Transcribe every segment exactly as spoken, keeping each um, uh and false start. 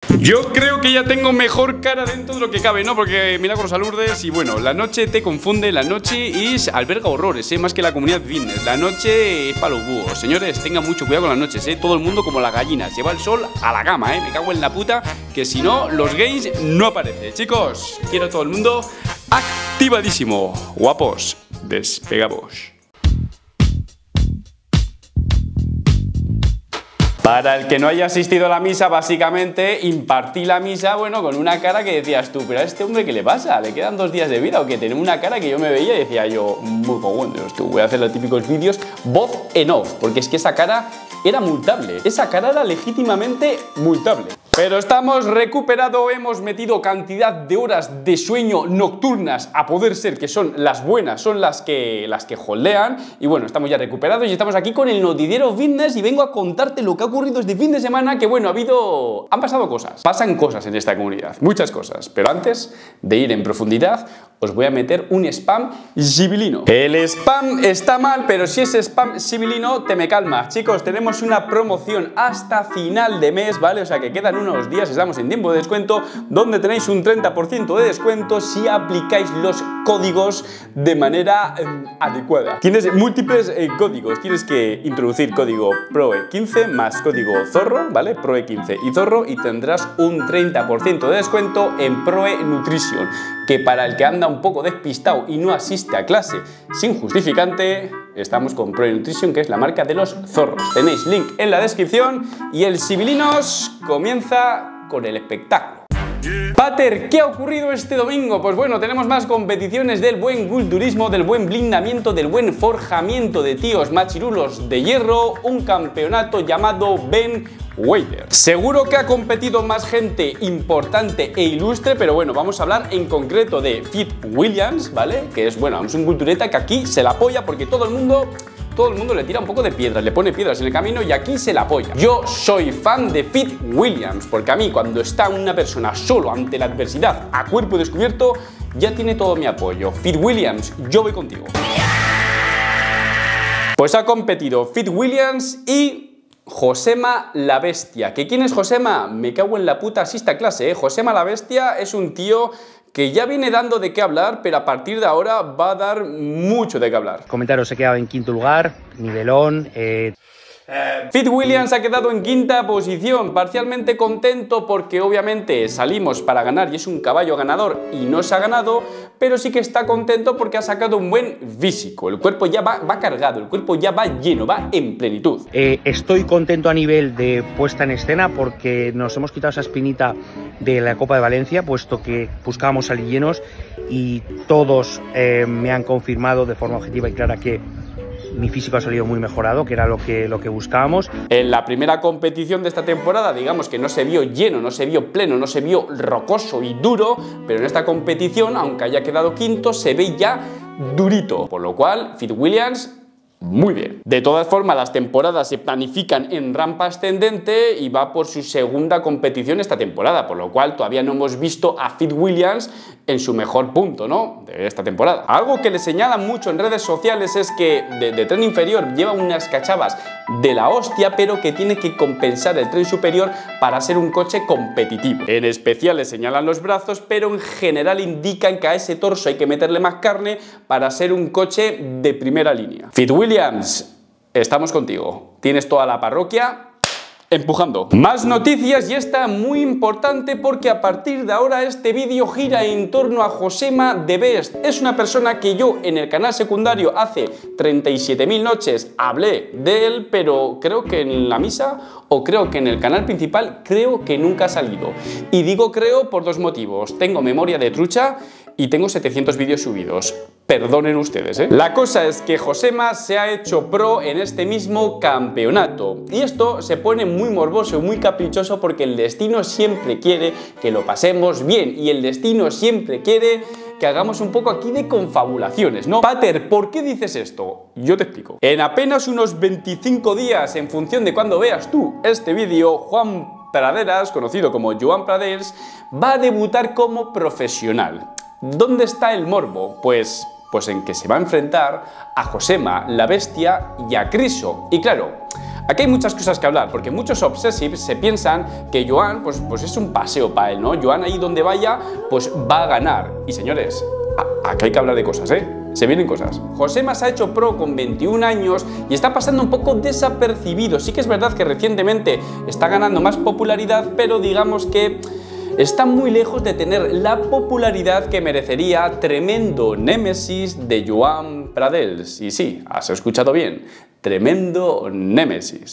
Yo creo que ya tengo mejor cara dentro de lo que cabe, ¿no? Porque Milagros a Lourdes y bueno, la noche te confunde, la noche es alberga horrores, ¿eh? Más que la comunidad fitness. La noche es para los búhos. Señores, tengan mucho cuidado con las noches, ¿eh? Todo el mundo como las gallinas, lleva el sol a la cama, ¿eh? Me cago en la puta, que si no, los gays no aparecen. Chicos, quiero a todo el mundo activadísimo. Guapos, despegamos. Para el que no haya asistido a la misa, básicamente impartí la misa, bueno, con una cara que decías tú, pero a este hombre ¿qué le pasa? ¿Le quedan dos días de vida o qué? Tenía una cara que yo me veía y decía yo, muy bueno, tú voy a hacer los típicos vídeos voz en off, porque es que esa cara era multable, esa cara era legítimamente multable. Pero estamos recuperados, hemos metido cantidad de horas de sueño nocturnas a poder ser, que son las buenas, son las que, las que holdean. Y bueno, estamos ya recuperados y estamos aquí con el noticiero fitness y vengo a contarte lo que ha ocurrido este fin de semana, que bueno, ha habido... han pasado cosas. Pasan cosas en esta comunidad, muchas cosas. Pero antes de ir en profundidad, os voy a meter un spam sibilino. El spam está mal, pero si es spam sibilino, te me calma. Chicos, tenemos una promoción hasta final de mes, ¿vale? O sea que quedan unos días, estamos en tiempo de descuento, donde tenéis un treinta por ciento de descuento si aplicáis los códigos de manera eh, adecuada. Tienes múltiples eh, códigos, tienes que introducir código P R O E quince más código Zorro, ¿vale? P R O E quince y Zorro y tendrás un treinta por ciento de descuento en P R O E Nutrition, que para el que anda un poco despistado y no asiste a clase sin justificante, estamos con P R O E Nutrition, que es la marca de los zorros. Tenéis link en la descripción y el Sibilinos comienza con el espectáculo. Pater, ¿qué ha ocurrido este domingo? Pues bueno, tenemos más competiciones del buen culturismo, del buen blindamiento, del buen forjamiento de tíos machirulos de hierro, un campeonato llamado Ben Wader. Seguro que ha competido más gente importante e ilustre, pero bueno, vamos a hablar en concreto de Fit Williams, ¿vale? Que es, bueno, es un cultureta que aquí se la apoya porque todo el mundo... Todo el mundo le tira un poco de piedras, le pone piedras en el camino y aquí se la apoya. Yo soy fan de Fit Williams, porque a mí cuando está una persona solo ante la adversidad, a cuerpo descubierto, ya tiene todo mi apoyo. Fit Williams, yo voy contigo. Pues ha competido Fit Williams y Josema la Bestia. ¿Que quién es Josema? Me cago en la puta, asista a clase, ¿eh? Josema la Bestia es un tío que ya viene dando de qué hablar, pero a partir de ahora va a dar mucho de qué hablar. Comentaros, se quedado en quinto lugar, nivelón. Eh... Fit Williams ha quedado en quinta posición, parcialmente contento porque obviamente salimos para ganar y es un caballo ganador y no se ha ganado, pero sí que está contento porque ha sacado un buen físico, el cuerpo ya va, va cargado, el cuerpo ya va lleno, va en plenitud. Eh, estoy contento a nivel de puesta en escena porque nos hemos quitado esa espinita de la Copa de Valencia, puesto que buscábamos salir llenos y todos eh, me han confirmado de forma objetiva y clara que mi físico ha salido muy mejorado, que era lo que, lo que buscábamos. En la primera competición de esta temporada, digamos que no se vio lleno, no se vio pleno, no se vio rocoso y duro, pero en esta competición, aunque haya quedado quinto, se ve ya durito. Por lo cual, Fit Williams, muy bien. De todas formas, las temporadas se planifican en rampa ascendente y va por su segunda competición esta temporada, por lo cual todavía no hemos visto a Fit Williams en su mejor punto, ¿no?, de esta temporada. Algo que le señalan mucho en redes sociales es que de, de tren inferior lleva unas cachavas de la hostia, pero que tiene que compensar el tren superior para ser un coche competitivo. En especial le señalan los brazos, pero en general indican que a ese torso hay que meterle más carne para ser un coche de primera línea. Fit Williams, estamos contigo. Tienes toda la parroquia empujando. Más noticias y esta muy importante porque a partir de ahora este vídeo gira en torno a Josema The Best. Es una persona que yo en el canal secundario hace treinta y siete mil noches hablé de él, pero creo que en la misa o creo que en el canal principal creo que nunca ha salido. Y digo creo por dos motivos. Tengo memoria de trucha y tengo setecientos vídeos subidos. Perdonen ustedes, ¿eh? La cosa es que Josema se ha hecho pro en este mismo campeonato. Y esto se pone muy morboso y muy caprichoso porque el destino siempre quiere que lo pasemos bien. Y el destino siempre quiere que hagamos un poco aquí de confabulaciones, ¿no? Pater, ¿por qué dices esto? Yo te explico. En apenas unos veinticinco días, en función de cuando veas tú este vídeo, Juan Praderas, conocido como Joan Praders, va a debutar como profesional. ¿Dónde está el morbo? Pues Pues en que se va a enfrentar a Josema, la bestia, y a Criso. Y claro, aquí hay muchas cosas que hablar, porque muchos obsessives se piensan que Joan pues, pues es un paseo para él, ¿no? Joan ahí donde vaya, pues va a ganar. Y señores, aquí hay que hablar de cosas, ¿eh? Se vienen cosas. Josema se ha hecho pro con veintiún años y está pasando un poco desapercibido. Sí que es verdad que recientemente está ganando más popularidad, pero digamos que está muy lejos de tener la popularidad que merecería tremendo némesis de Joan Pradels. Y sí, has escuchado bien, tremendo némesis.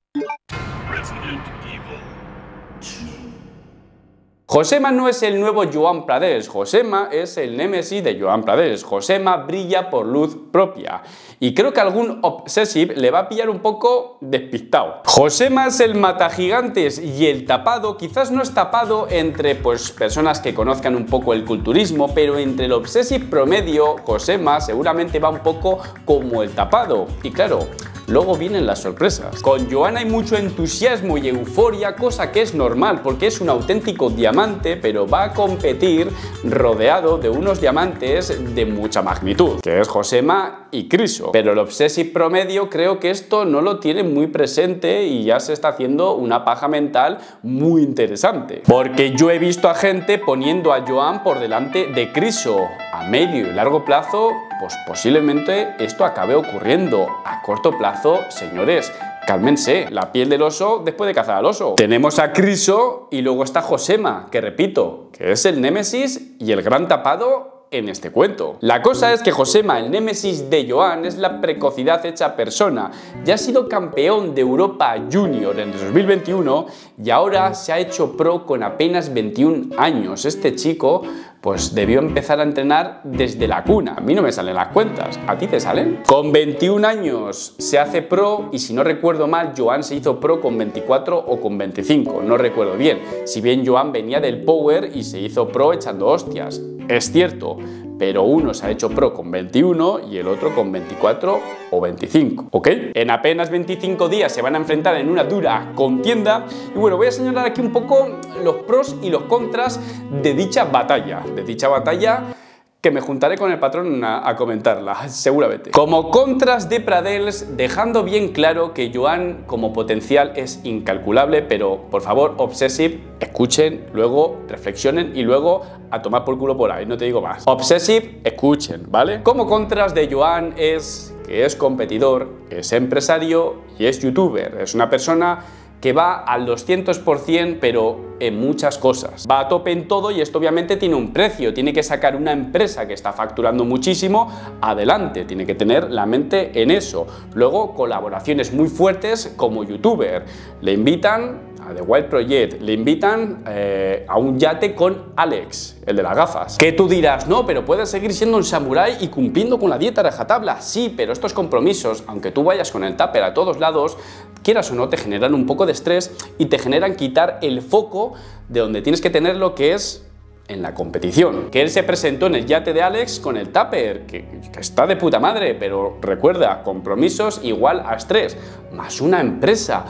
Josema no es el nuevo Joan Pradels, Josema es el némesis de Joan Pradels. Josema brilla por luz propia. Y creo que algún obsessive le va a pillar un poco despistado. Josema es el matagigantes y el tapado, quizás no es tapado entre pues, personas que conozcan un poco el culturismo, pero entre el obsessive promedio, Josema seguramente va un poco como el tapado. Y claro, luego vienen las sorpresas. Con Joan hay mucho entusiasmo y euforia, cosa que es normal porque es un auténtico diamante, pero va a competir rodeado de unos diamantes de mucha magnitud, que es Josema y Criso. Pero el obsessive promedio creo que esto no lo tiene muy presente y ya se está haciendo una paja mental muy interesante. Porque yo he visto a gente poniendo a Joan por delante de Criso. A medio y largo plazo, pues posiblemente esto acabe ocurriendo. A corto plazo, señores, cálmense, la piel del oso después de cazar al oso. Tenemos a Criso y luego está Josema, que repito, que es el némesis y el gran tapado en este cuento. La cosa es que Josema, el némesis de Joan, es la precocidad hecha persona. Ya ha sido campeón de Europa Junior en dos mil veintiuno y ahora se ha hecho pro con apenas veintiún años. Este chico pues debió empezar a entrenar desde la cuna. A mí no me salen las cuentas, ¿a ti te salen? Con veintiún años se hace pro y si no recuerdo mal, Joan se hizo pro con veinticuatro o con veinticinco, no recuerdo bien. Si bien Joan venía del Power y se hizo pro echando hostias, es cierto, pero uno se ha hecho pro con veintiuno y el otro con veinticuatro o veinticinco, ¿ok? En apenas veinticinco días se van a enfrentar en una dura contienda y bueno, voy a señalar aquí un poco los pros y los contras de dicha batalla, de dicha batalla que me juntaré con el patrón a, a comentarla, seguramente. Como contras de Pradels, dejando bien claro que Joan como potencial es incalculable, pero por favor, obsessive, escuchen, luego reflexionen y luego a tomar por culo por ahí, no te digo más. Obsessive, escuchen, ¿vale? Como contras de Joan es que es competidor, es empresario y es youtuber. Es una persona que va al doscientos por cien, pero en muchas cosas. Va a tope en todo y esto obviamente tiene un precio. Tiene que sacar una empresa que está facturando muchísimo adelante. Tiene que tener la mente en eso. Luego, colaboraciones muy fuertes como youtuber. Le invitan a The Wild Project, le invitan eh, a un yate con Alex, el de las gafas. Que tú dirás, no, pero puedes seguir siendo un samurái y cumpliendo con la dieta rajatabla. Sí, pero estos compromisos, aunque tú vayas con el tupper a todos lados, quieras o no, te generan un poco de estrés y te generan quitar el foco de donde tienes que tener lo que es en la competición. Que él se presentó en el yate de Alex con el tupper, que, que está de puta madre, pero recuerda, compromisos igual a estrés, más una empresa.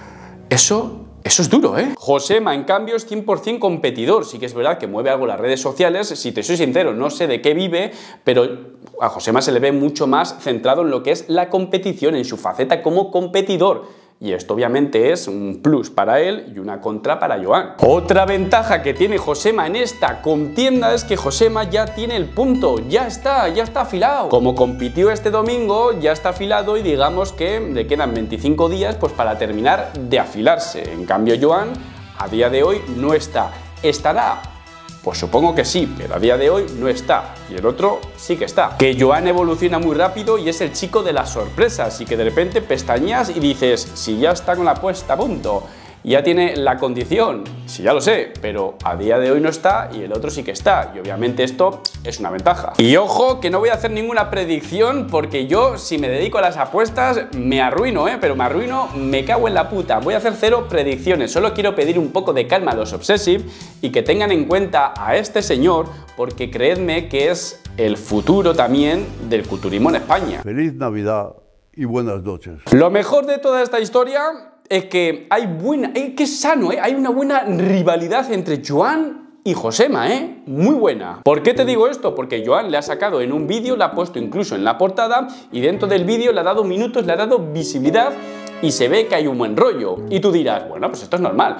Eso... Eso es duro, ¿eh? Josema, en cambio, es cien por cien competidor. Sí que es verdad que mueve algo las redes sociales. Si te soy sincero, no sé de qué vive, pero a Josema se le ve mucho más centrado en lo que es la competición, en su faceta como competidor. Y esto obviamente es un plus para él y una contra para Joan. Otra ventaja que tiene Josema en esta contienda es que Josema ya tiene el punto, ya está, ya está afilado. Como compitió este domingo, ya está afilado y digamos que le quedan veinticinco días pues para terminar de afilarse. En cambio Joan a día de hoy no está. ¿Estará? Pues supongo que sí, pero a día de hoy no está. Y el otro sí que está. Que Joan evoluciona muy rápido y es el chico de las sorpresas. Y que de repente pestañas y dices, si ya está con la puesta a punto, ya tiene la condición, sí ya lo sé, pero a día de hoy no está y el otro sí que está. Y obviamente esto es una ventaja. Y ojo, que no voy a hacer ninguna predicción porque yo, si me dedico a las apuestas, me arruino, ¿eh? Pero me arruino, me cago en la puta. Voy a hacer cero predicciones. Solo quiero pedir un poco de calma a los obsessive y que tengan en cuenta a este señor porque creedme que es el futuro también del culturismo en España. Feliz Navidad y buenas noches. Lo mejor de toda esta historia es que hay buena, es que es sano, ¿eh? Hay una buena rivalidad entre Joan y Josema, ¿eh? Muy buena. ¿Por qué te digo esto? Porque Joan le ha sacado en un vídeo, la ha puesto incluso en la portada y dentro del vídeo le ha dado minutos, le ha dado visibilidad y se ve que hay un buen rollo. Y tú dirás, bueno, pues esto es normal.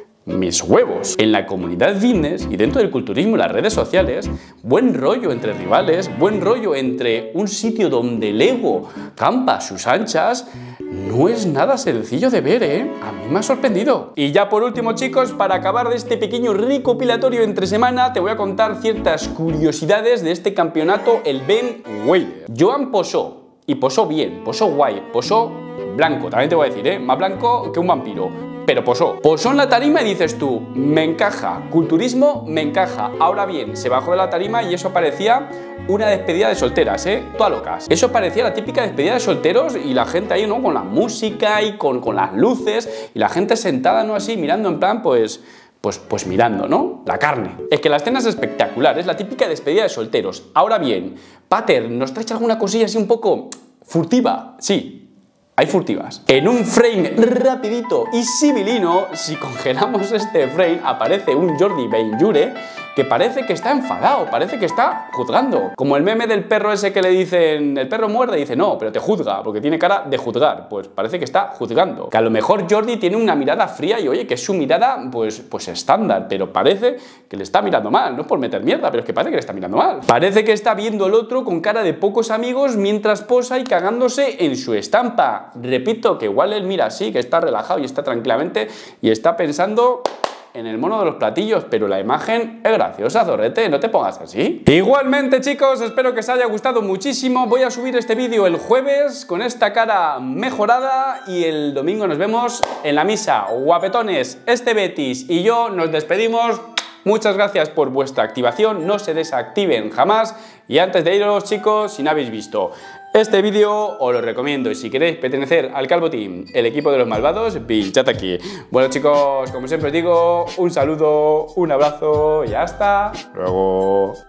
Mis huevos. En la comunidad fitness y dentro del culturismo y las redes sociales, buen rollo entre rivales, buen rollo entre un sitio donde el ego campa a sus anchas, no es nada sencillo de ver, ¿eh? A mí me ha sorprendido. Y ya por último, chicos, para acabar de este pequeño recopilatorio entre semana, te voy a contar ciertas curiosidades de este campeonato, el Ben Weider. Joan posó, y posó bien, posó guay, posó blanco, también te voy a decir, ¿eh? Más blanco que un vampiro. Pero posó. Posó en la tarima y dices tú, me encaja, culturismo me encaja. Ahora bien, se bajó de la tarima y eso parecía una despedida de solteras, ¿eh? Todas locas. Eso parecía la típica despedida de solteros y la gente ahí, ¿no? Con la música y con, con las luces y la gente sentada, ¿no? Así, mirando en plan, pues... Pues, pues mirando, ¿no? La carne. Es que la escena es espectacular, es la típica despedida de solteros. Ahora bien, Pater, ¿nos traes alguna cosilla así un poco furtiva? Sí. Hay furtivas. En un frame rapidito y sibilino, si congelamos este frame, aparece un Jordi Benjure que parece que está enfadado, parece que está juzgando. Como el meme del perro ese que le dicen, el perro muerde y dice, no, pero te juzga, porque tiene cara de juzgar. Pues parece que está juzgando. Que a lo mejor Jordi tiene una mirada fría y oye, que es su mirada, pues, pues estándar, pero parece que le está mirando mal. No es por meter mierda, pero es que parece que le está mirando mal. Parece que está viendo al otro con cara de pocos amigos mientras posa y cagándose en su estampa. Repito, que igual él mira así, que está relajado y está tranquilamente y está pensando en el mono de los platillos, pero la imagen es graciosa, zorrete, no te pongas así. Igualmente, chicos, espero que os haya gustado muchísimo. Voy a subir este vídeo el jueves con esta cara mejorada y el domingo nos vemos en la misa. Guapetones, este Betis y yo nos despedimos. Muchas gracias por vuestra activación, no se desactiven jamás. Y antes de iros, chicos, si no habéis visto este vídeo, os lo recomiendo. Y si queréis pertenecer al Calvo Team, el equipo de los malvados, pinchad aquí. Bueno, chicos, como siempre os digo, un saludo, un abrazo y hasta luego.